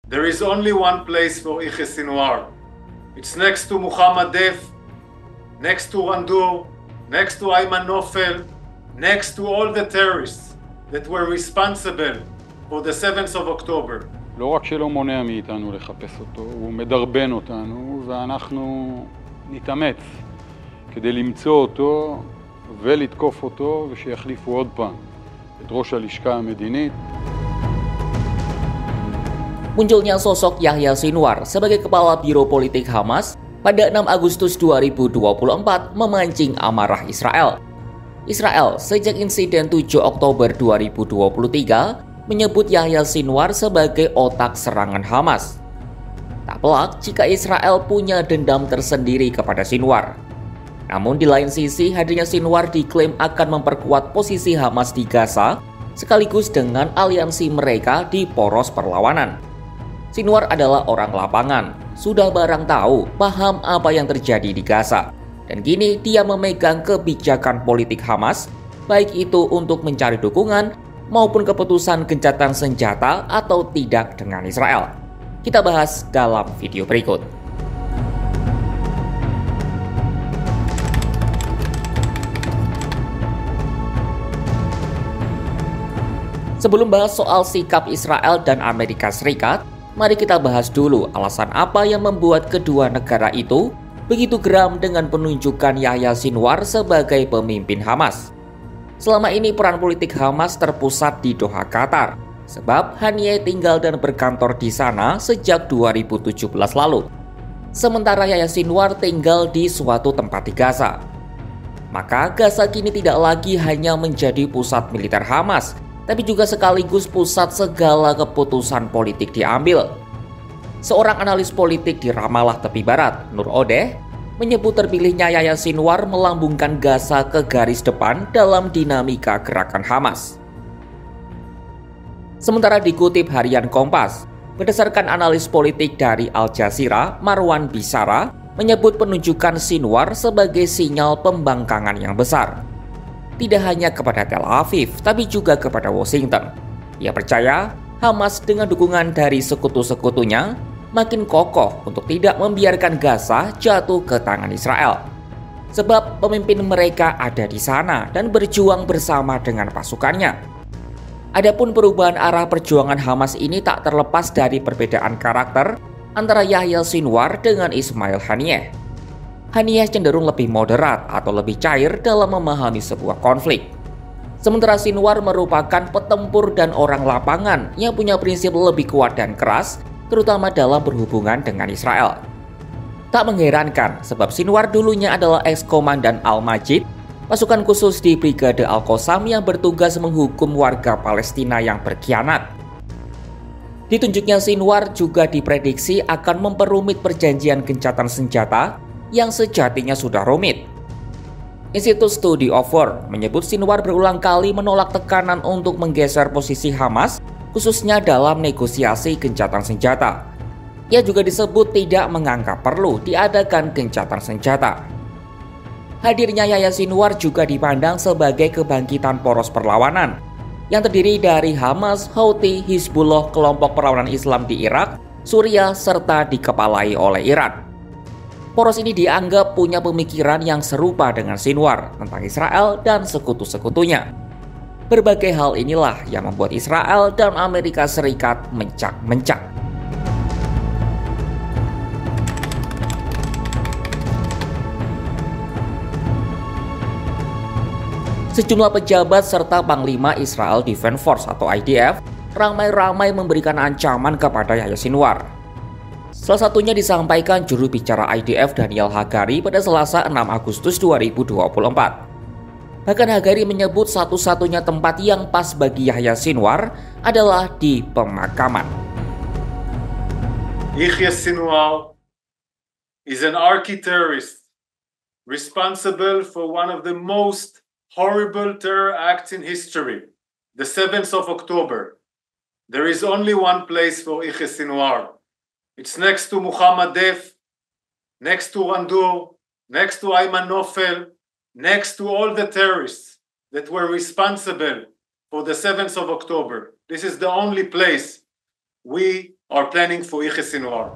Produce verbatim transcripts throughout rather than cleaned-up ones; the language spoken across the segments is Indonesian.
There is only one place for Yahya Sinwar. It's next to Muhammad Def, next to Randur, next to Ayman Nofel, next to all the terrorists that were responsible for the seventh of October. לא רק שלא מונע מאיתנו לחפש אותו, הוא מדרבן אותנו, ואנחנו נתאמץ כדי למצוא אותו ולתקוף אותו, ושיחליפו עוד פעם את ראש הלשכה המדינית. Munculnya sosok Yahya Sinwar sebagai kepala Biro Politik Hamas pada enam Agustus dua ribu dua puluh empat memancing amarah Israel. Israel sejak insiden tujuh Oktober dua ribu dua puluh tiga menyebut Yahya Sinwar sebagai otak serangan Hamas. Tak pelak jika Israel punya dendam tersendiri kepada Sinwar. Namun di lain sisi, hadirnya Sinwar diklaim akan memperkuat posisi Hamas di Gaza sekaligus dengan aliansi mereka di poros perlawanan. Sinwar adalah orang lapangan, sudah barang tahu, paham apa yang terjadi di Gaza. Dan kini dia memegang kebijakan politik Hamas, baik itu untuk mencari dukungan maupun keputusan gencatan senjata atau tidak dengan Israel. Kita bahas dalam video berikut. Sebelum bahas soal sikap Israel dan Amerika Serikat, mari kita bahas dulu alasan apa yang membuat kedua negara itu begitu geram dengan penunjukan Yahya Sinwar sebagai pemimpin Hamas. Selama ini peran politik Hamas terpusat di Doha, Qatar, sebab Haniyeh tinggal dan berkantor di sana sejak dua ribu tujuh belas lalu. Sementara Yahya Sinwar tinggal di suatu tempat di Gaza. Maka Gaza kini tidak lagi hanya menjadi pusat militer Hamas, tapi juga sekaligus pusat segala keputusan politik diambil. Seorang analis politik di Ramallah tepi barat, Nur Odeh, menyebut terpilihnya Yahya Sinwar melambungkan Gaza ke garis depan dalam dinamika gerakan Hamas. Sementara dikutip harian Kompas, berdasarkan analis politik dari Al Jazeera, Marwan Bisara menyebut penunjukan Sinwar sebagai sinyal pembangkangan yang besar. Tidak hanya kepada Tel Aviv, tapi juga kepada Washington. Ia percaya Hamas dengan dukungan dari sekutu-sekutunya makin kokoh untuk tidak membiarkan Gaza jatuh ke tangan Israel. Sebab pemimpin mereka ada di sana dan berjuang bersama dengan pasukannya. Adapun perubahan arah perjuangan Hamas ini tak terlepas dari perbedaan karakter antara Yahya Sinwar dengan Ismail Haniyeh. Haniyeh cenderung lebih moderat atau lebih cair dalam memahami sebuah konflik. Sementara Sinwar merupakan petempur dan orang lapangan yang punya prinsip lebih kuat dan keras, terutama dalam berhubungan dengan Israel. Tak mengherankan sebab Sinwar dulunya adalah eks-komandan Al-Majid, pasukan khusus di Brigade Al-Qassam yang bertugas menghukum warga Palestina yang berkhianat. Ditunjuknya Sinwar juga diprediksi akan memperumit perjanjian gencatan senjata yang sejatinya sudah rumit. Institute Study of War menyebut Sinwar berulang kali menolak tekanan untuk menggeser posisi Hamas, khususnya dalam negosiasi gencatan senjata. Ia juga disebut tidak menganggap perlu diadakan gencatan senjata. Hadirnya Yahya Sinwar juga dipandang sebagai kebangkitan poros perlawanan yang terdiri dari Hamas, Houthi, Hizbullah, kelompok perlawanan Islam di Irak, Suriah, serta dikepalai oleh Iran. Poros ini dianggap punya pemikiran yang serupa dengan Sinwar tentang Israel dan sekutu-sekutunya. Berbagai hal inilah yang membuat Israel dan Amerika Serikat mencak-mencak. Sejumlah pejabat serta Panglima Israel Defense Force atau I D F ramai-ramai memberikan ancaman kepada Yahya Sinwar. Salah satunya disampaikan juru bicara I D F Daniel Hagari pada Selasa enam Agustus dua ribu dua puluh empat. Bahkan Hagari menyebut satu-satunya tempat yang pas bagi Yahya Sinwar adalah di pemakaman. Yahya Sinwar is an archi-terrorist responsible for one of the most horrible terror acts in history, the seventh of October. There is only one place for Yahya Sinwar. It's next to Muhammad Def, next to Randur, next to Ayman Nofel, next to all the terrorists that were responsible for the seventh of October. This is the only place we are planning for Yahya Sinwar.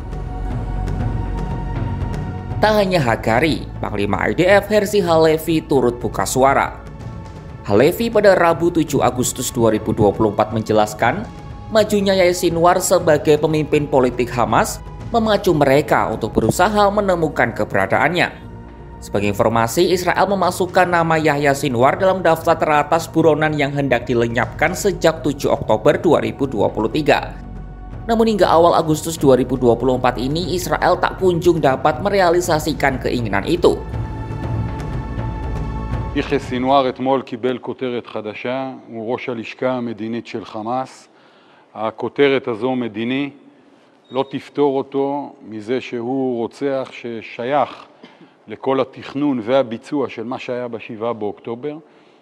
Tak hanya Hagari, Panglima I D F Herzi Halevi turut buka suara. Halevi pada Rabu tujuh Agustus dua ribu dua puluh empat menjelaskan, majunya Yahya Sinwar sebagai pemimpin politik Hamas memacu mereka untuk berusaha menemukan keberadaannya. Sebagai informasi, Israel memasukkan nama Yahya Sinwar dalam daftar teratas buronan yang hendak dilenyapkan sejak tujuh Oktober dua ribu dua puluh tiga. Namun hingga awal Agustus dua ribu dua puluh empat ini, Israel tak kunjung dapat merealisasikan keinginan itu. יחיא סינואר אתמול קיבל כותרת חדשה, הוא ראש הלשכה המדינית של חמאס. הכותרת הזו מדיני, לא תפתור אותו מזה שהוא רוצח ששייך לכל התכנון והביצוע של מה שהיה בשבעה באוקטובר.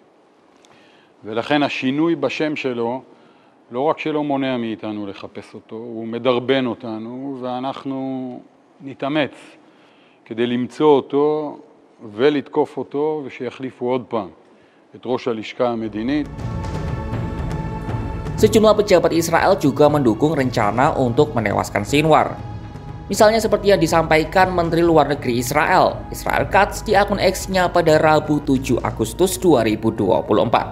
ולכן השינוי בשם שלו, לא רק שלא מונע מאיתנו לחפש אותו, הוא מדרבן אותנו, ואנחנו נתאמץ כדי למצוא אותו ולתקוף אותו, ושיחליפו עוד פעם את ראש הלשכה המדינית. Sejumlah pejabat Israel juga mendukung rencana untuk menewaskan Sinwar. Misalnya seperti yang disampaikan Menteri Luar Negeri Israel, Israel Katz di akun X-nya pada Rabu tujuh Agustus dua ribu dua puluh empat.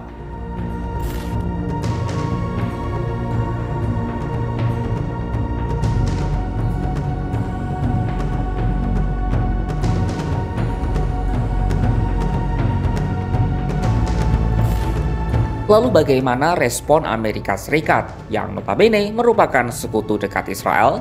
Lalu bagaimana respon Amerika Serikat yang notabene merupakan sekutu dekat Israel?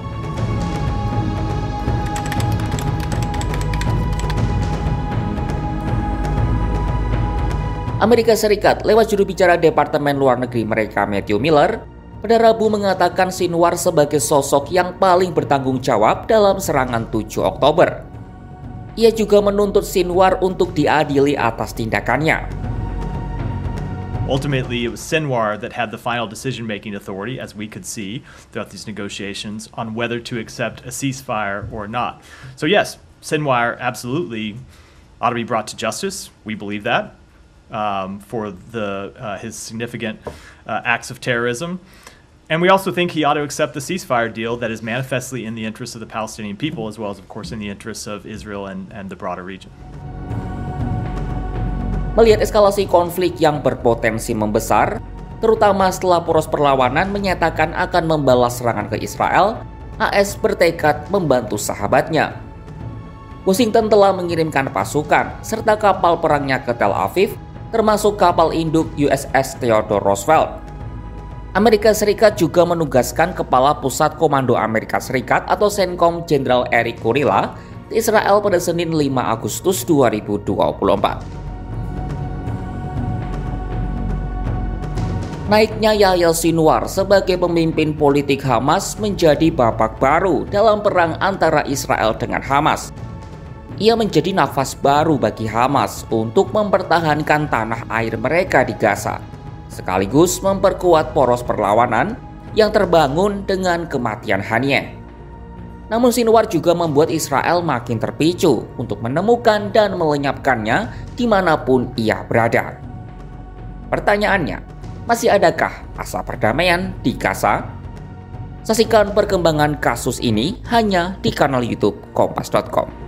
Amerika Serikat lewat juru bicara Departemen Luar Negeri mereka Matthew Miller pada Rabu mengatakan Sinwar sebagai sosok yang paling bertanggung jawab dalam serangan tujuh Oktober. Ia juga menuntut Sinwar untuk diadili atas tindakannya. Ultimately, it was Sinwar that had the final decision-making authority, as we could see throughout these negotiations, on whether to accept a ceasefire or not. So yes, Sinwar absolutely ought to be brought to justice. We believe that um, for the uh, his significant uh, acts of terrorism. And we also think he ought to accept the ceasefire deal that is manifestly in the interests of the Palestinian people, as well as, of course, in the interests of Israel and, and the broader region. Melihat eskalasi konflik yang berpotensi membesar, terutama setelah poros perlawanan menyatakan akan membalas serangan ke Israel, A S bertekad membantu sahabatnya. Washington telah mengirimkan pasukan serta kapal perangnya ke Tel Aviv, termasuk kapal induk U S S Theodore Roosevelt. Amerika Serikat juga menugaskan Kepala Pusat Komando Amerika Serikat atau CENTCOM Jenderal Eric Kurilla di Israel pada Senin lima Agustus dua ribu dua puluh empat. Naiknya Yahya Sinwar sebagai pemimpin politik Hamas menjadi babak baru dalam perang antara Israel dengan Hamas. Ia menjadi nafas baru bagi Hamas untuk mempertahankan tanah air mereka di Gaza, sekaligus memperkuat poros perlawanan yang terbangun dengan kematian Haniyeh. Namun Sinwar juga membuat Israel makin terpicu untuk menemukan dan melenyapkannya dimanapun ia berada. Pertanyaannya, masih adakah asa perdamaian di Gaza? Saksikan perkembangan kasus ini hanya di kanal YouTube Kompas dot com.